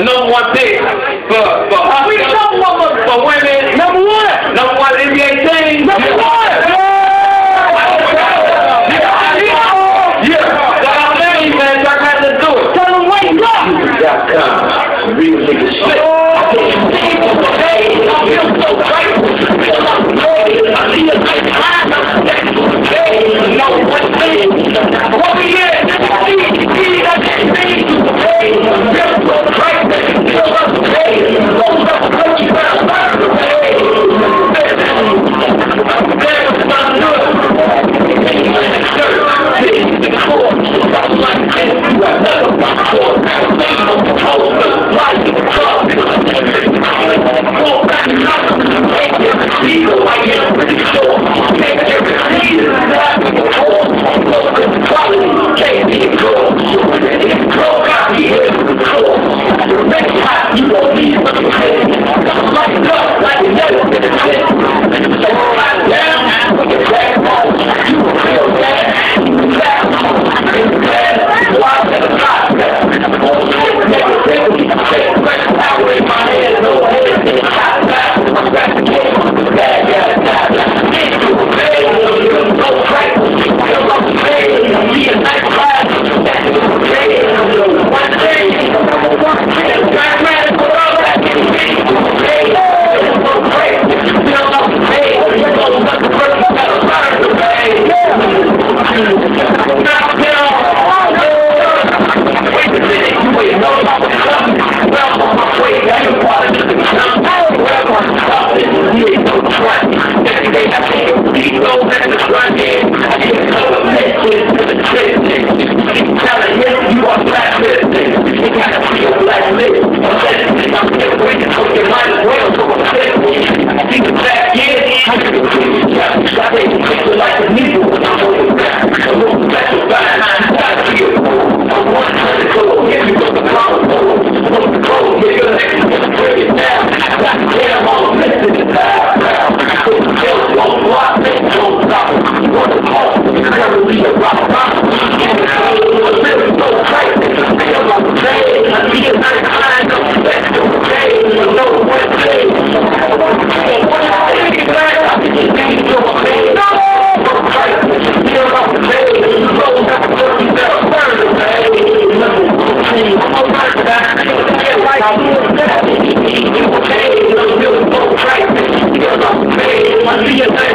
the number one pick for women. Number one. Number one NBA team. Number one. Yeah. That's our name, man. Y'all got to do it. Tell them wake up. Real nigga shit. I feel so grateful. I see a nice line. You know what it is. What we at? See, that's the thing. Feel so grateful. Feel so grateful. Don't stop what you better learn to pay. There's some good. I see